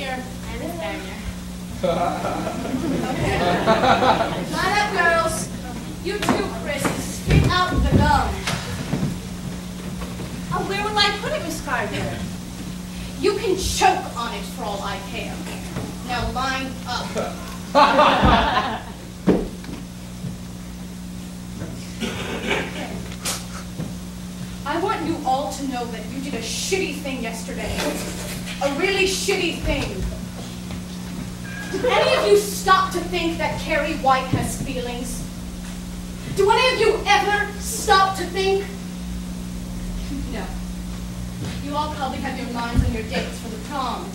Gardner. I miss Gardner. Line up, girls. You too, Chris. Spit out the gum. Oh, where will I put it, Miss Gardner? You can choke on it for all I care. Now line up. I want you all to know that you did a shitty thing yesterday. A really shitty thing. Did any of you stop to think that Carrie White has feelings? Do any of you ever stop to think? No. You all probably have your minds on your dates for the prom.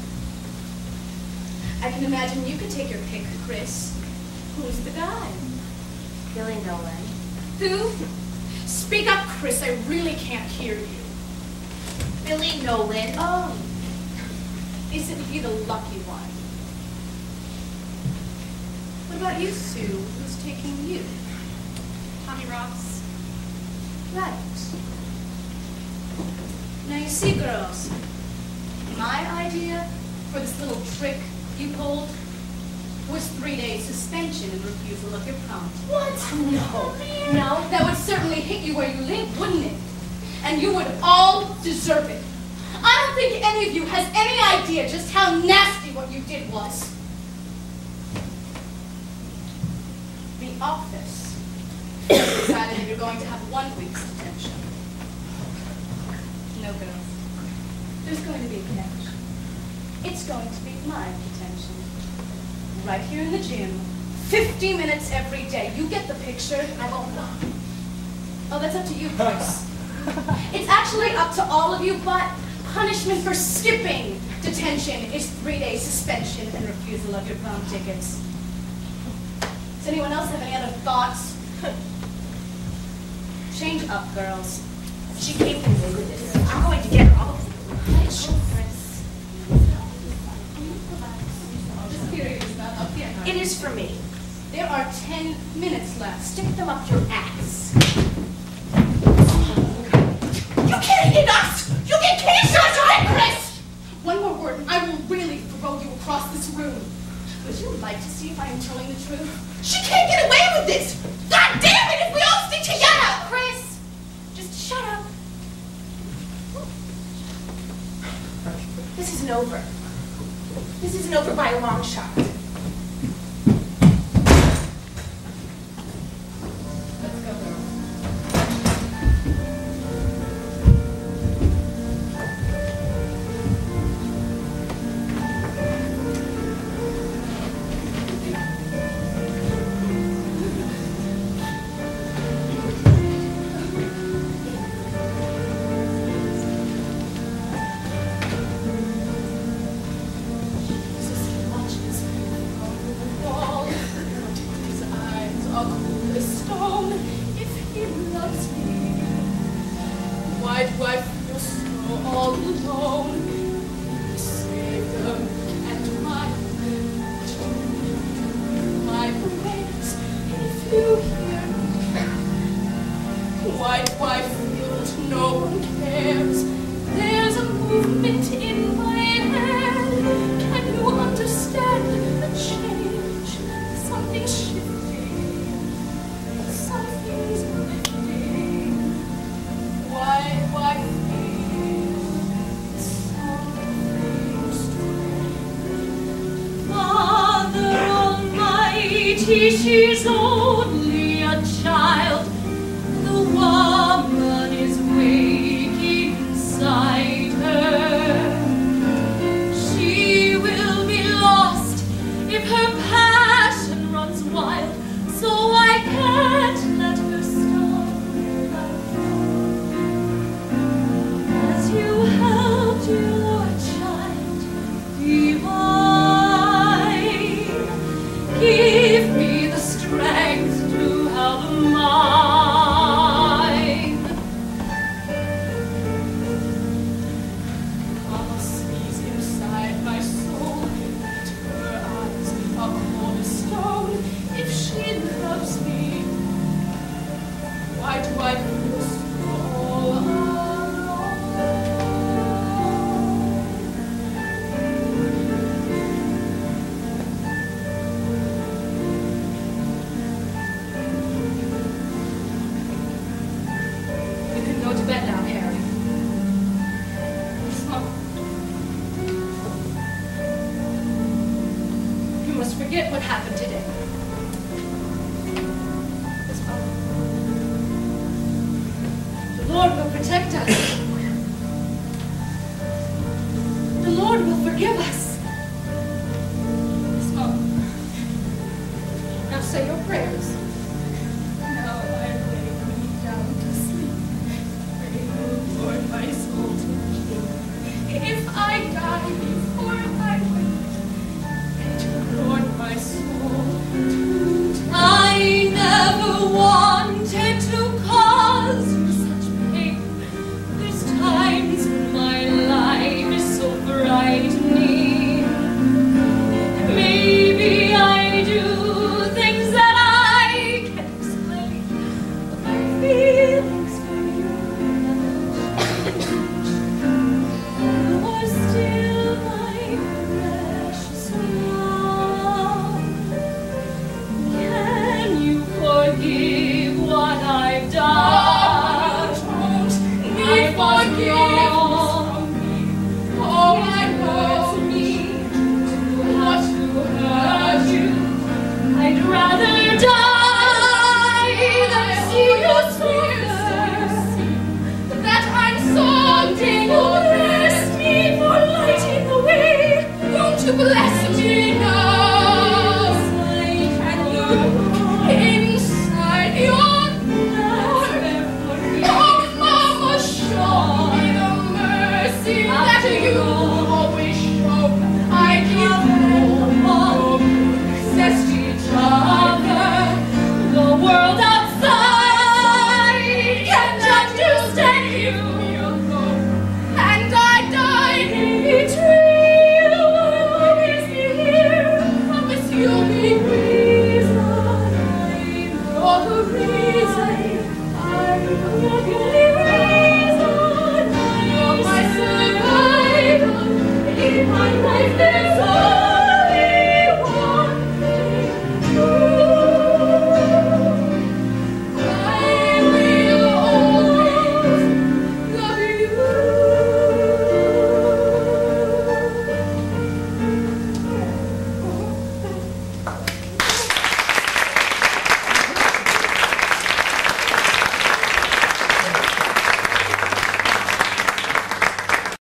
I can imagine you could take your pick, Chris. Who's the guy? Billy Nolan. Who? Speak up, Chris. I really can't hear you. Billy Nolan. Oh. Isn't he the lucky one? What about you, Sue? Who's taking you? Tommy Ross. Right. Now you see, girls, my idea for this little trick you pulled was 3 days suspension and refusal of your prom. What? No. That would certainly hit you where you live, wouldn't it? And you would all deserve it. I don't think any of you has any idea just how nasty what you did was. The office decided that you're going to have 1 week's detention. No, girls. There's going to be a catch. It's going to be my detention. Right here in the gym. 50 minutes every day. You get the picture. I won't know. Oh, that's up to you, Chris. It's actually up to all of you, but punishment for skipping detention is 3 days suspension and refusal of your prom tickets. Does anyone else have any other thoughts? Change up, girls. She came away with this. I'm going to get her all the way. Chris. Just period is not up yet. It is for me. There are 10 minutes left. Stick them up your ass. You can't hit us! You get cancer! Chris! One more word and I will really throw you across this room. Would you like to see if I am telling the truth? She can't get away with this! God damn it, if we all stick together! Shut up, Chris! Just shut up. This isn't over. This isn't over by a long shot. Let's go, girls. She's only a child. The woman is waking inside her. She will be lost if her passion runs wild. So I can't let her stop as you helped your child divine. Give me the strength to have a mind. forget what happened today. Yes, Mom. The Lord will protect us. The Lord will forgive us. Yes, Mom. Now say your prayers. Now I lay me down to sleep. Pray, O Lord, my soul to keep. If I die